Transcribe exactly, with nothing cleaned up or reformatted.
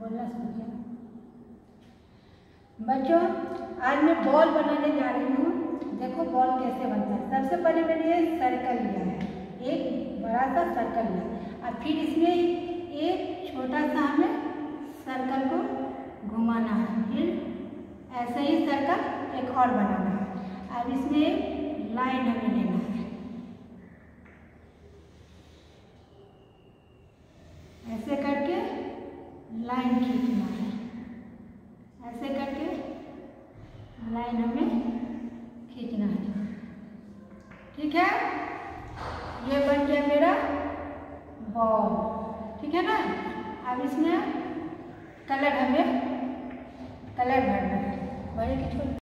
बोलना शुरू किया। बच्चों आज मैं बॉल बनाने जा रही हूँ। देखो बॉल कैसे बनता है। सबसे पहले मैंने ये सर्कल लिया है, एक बड़ा सा सर्कल लिया और फिर इसमें एक छोटा सा हमें सर्कल को घुमाना है, फिर ऐसे ही सर्कल एक और बनाना है। अब इसमें एक लाइन हमें लेना है, ऐसे करके लाइन खींचना है, ऐसे करके लाइन हमें खींचना है। ठीक है, ये बन गया मेरा बॉल। ठीक है ना। अब इसमें कलर हमें कलर भरना है, बड़े की छोटे